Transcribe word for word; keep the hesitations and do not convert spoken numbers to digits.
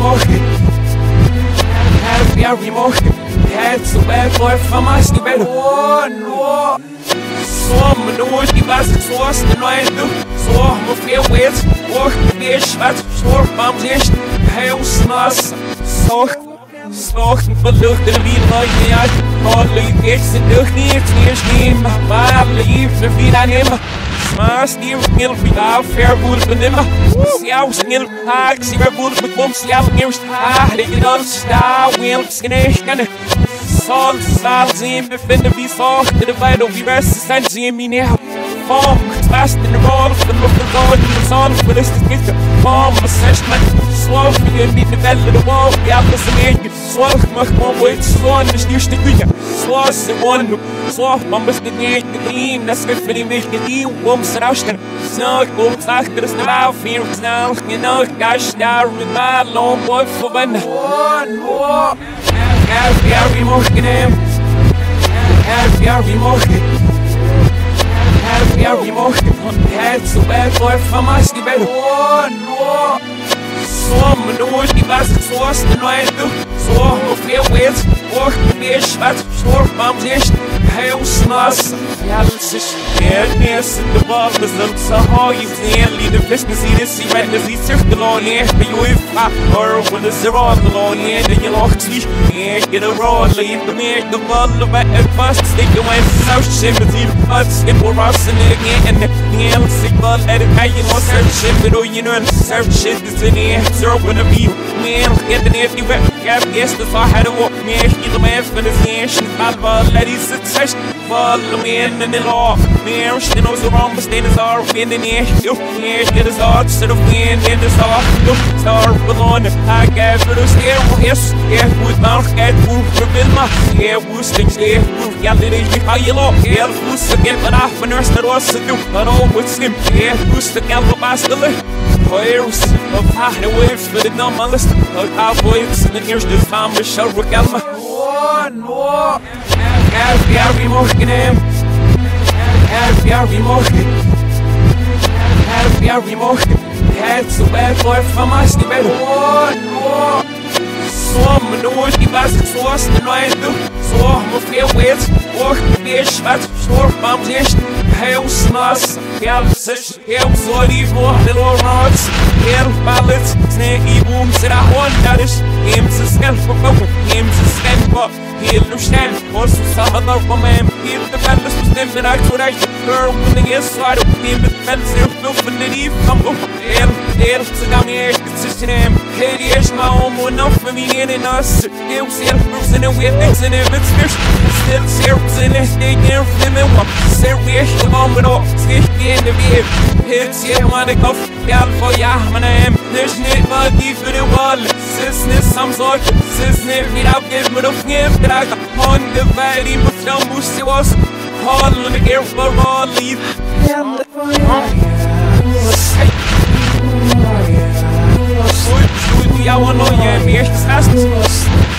emotion. Have every emotion. Had so bad boy from us, you better. Oh no. So I'm the one die was ik zoals de nooit doe. Zo me veel weet. Och de beest wat. Zorg van zich. Heel snas. Zorg. Zorg voor lucht de weer nooit uit. Alle ik ze lucht niet eens nemen. Maar liefde weer aannemen. Mas die ngil vida fair bull benema. Siaus ngil hak si bull met bom siaus ngil sta. De dan sta wil skenesh kan. Sol sal zien bevinden wie zorgt de beide of diverse zijn zien me neer. Form fast in the roll for the look of God in the sun for this to get the form assessment. Slow for you meet the bell of the wall. The apples in the slow mag man wait slow in the stuurste kuja. Slow se one slow man best the niet the clean. Dat is goed voor die mich die om strauschen. Snel komt achter de bouw vier snel. You know gosh daar met my long boy for one. One more. Have every motion him. Have every motion. Have every emotion. Had so bad boy from us, die better. Oh no. So me door die was ik zoals de nooit doe. Zo me veel weet. Och de beest wat. Zorg van zich. Heel snas. Ja, dat is het meest in de bal. Dus dan zo hou je veel. Die de vlees zien is. Die red is iets terug de loon. Ja, ben je weer vaak. Or when is er al de loon. Ja, dat je nog ziet. Ja, get a roll. Leave the meer de bal. Bij het vast. Steek je mijn saus. Shit met die butts. Skip or ross in it again. En de heel sick bal. Let it hang. Je nog serve shit. Maar doe je nu een serve shit. Dus in hier. Zero in the view. Man, get the neef. You bet. Gap guess. Dus I had to walk. Man, je de man van de nation. Alba. Let it success. Follow me in the law. Man, she knows the wrong. But stay in the our wind in the air. You can't get us hard. Instead of wind in the star. You star alone. I got for the stair. Yes. Yeah, with mouth. Cat move. Reveal my. Yeah, who's things there. Yeah, let it be how you look. Yeah, who's the get but off. And rest of us to do. But all with slim. Yeah, who's the gal of us to live. Fires of high waves for the normalist. Of cowboys. And here's the time to show Regalma. One more. Have every motion him. Have every motion. Have every motion. Had so bad boy from us, die better. One more. So me door die was ik zoals de nooit doe. Zo me veel weet. Och de beest wat. Zorg van zich. Heel snas. Heel zich. Heel zo die voor de rots. Heel ballet. Snee i boom zit aan hond. Dat is hem ze zelf verkopen. Hem ze zelf op. Heel lustig. Was zo samen ook van mij. Heel de bellen bestemd en uit vooruit. Girl when the yes side of him. De bellen zelf veel van de lief van op. Heel heel ze gaan me echt tussen hem. Heel eerst maar om en af van wie in en us. Heel zelf bruisen en weer niks en even fish. Still serves in it. They can't film it. Serveer je man met op. Schicht in de weer. Hits je man ik af. Ja voor ja mijn naam. Dus niet wat die voor de wall. Sis niet some soort. Sis niet weer afgeven met of geen dragen. On the way die mevrouw moest je was. All in the gear for all leave. Ja, want nog je meer